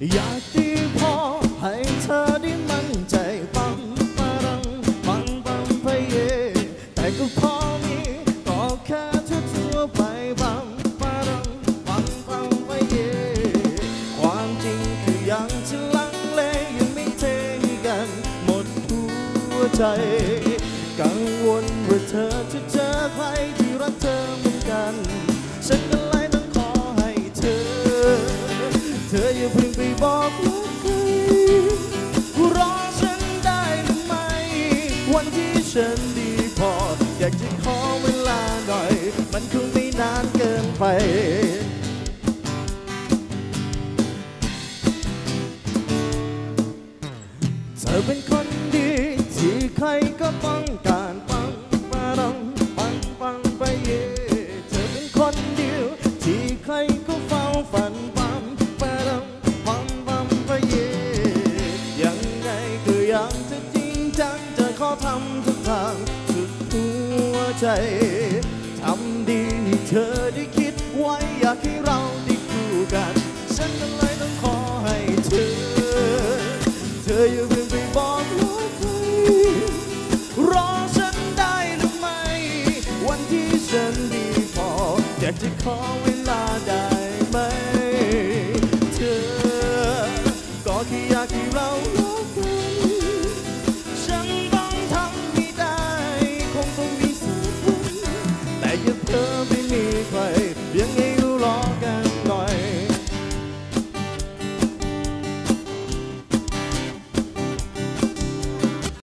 อยากดีพอให้เธอได้มั่นใจปังปะรังปังปังไปเย่แต่ก็พอมีก็แค่ทั่วไปปังปะรังปังปังไปเย่ความจริงคือยังจะลังเลยังไม่เทกันหมดหัวใจกังวลว่าเธอจะเจอใครที่รักเธอเหมือนกันฉันก็เลยต้องขอให้เธออย่าเพิ่งไปบอกว่าใครรอฉันได้หรือไม่วันที่ฉันดีพออยากจะขอเวลาหน่อยมันคงไม่นานเกินไปเธอเป็นคนดีที่ใครก็ต้องการปังปะรังปังปังไปเย่เธอเป็นคนเดียวที่ใครก็เฝ้าฝันปังปะรังปังปังไปเย่ยังไงก็อยากจะจริงจังจะขอทำทุกทางสุดหัวใจทำดีให้เธอได้คิดไว้อยากให้เราได้คู่กันฉันก็เลยต้องขอให้เธออย่าเพิ่งไปบอกว่าใครรอฉันได้หรือไม่วันที่ฉันดีพออยากจะขอเวลาได้